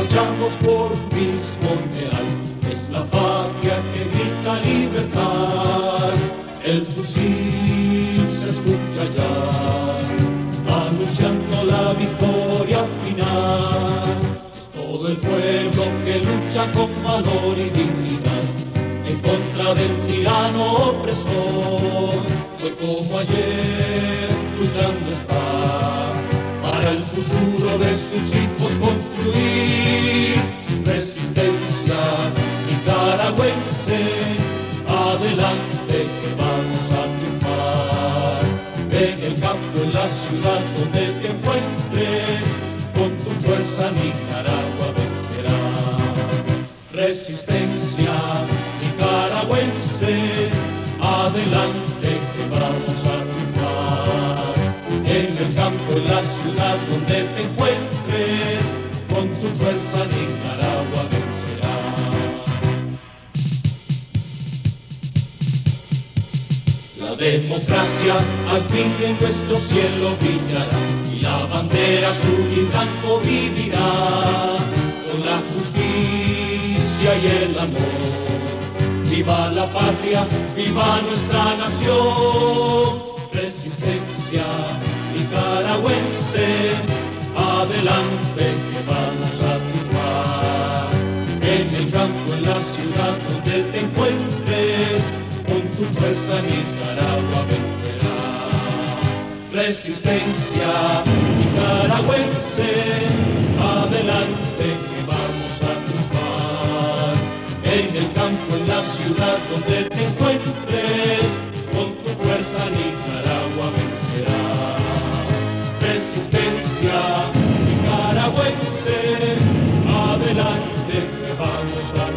marchamos por un mismo ideal, es la patria que grita libertad. El fusil se escucha ya, anunciando la victoria final. Es todo el pueblo que lucha con valor y dignidad en contra del tirano opresor. Hoy como ayer luchando está para el futuro de sus hijos construir resistencia nicaragüense. Adelante que vamos a triunfar, en el campo, en la ciudad donde te encuentres, con tu fuerza Nicaragua vencerá. Resistencia nicaragüense, adelante que vamos a triunfar, en el campo, en la ciudad donde te encuentres, con tu fuerza Nicaragua vencerá. La democracia al fin en nuestro cielo brillará, y la bandera azul y blanco vivirá, con la justicia y el amor. Viva la patria, viva nuestra nación. Resistencia nicaragüense, adelante que vamos a triunfar, en el campo, en la ciudad donde te encuentres, con tu fuerza Nicaragua vencerá. Resistencia nicaragüense, adelante que vamos a triunfar, en el campo, en la ciudad donde te encuentres, con tu fuerza Nicaragua vencerá. Resistencia nicaragüense, adelante que vamos a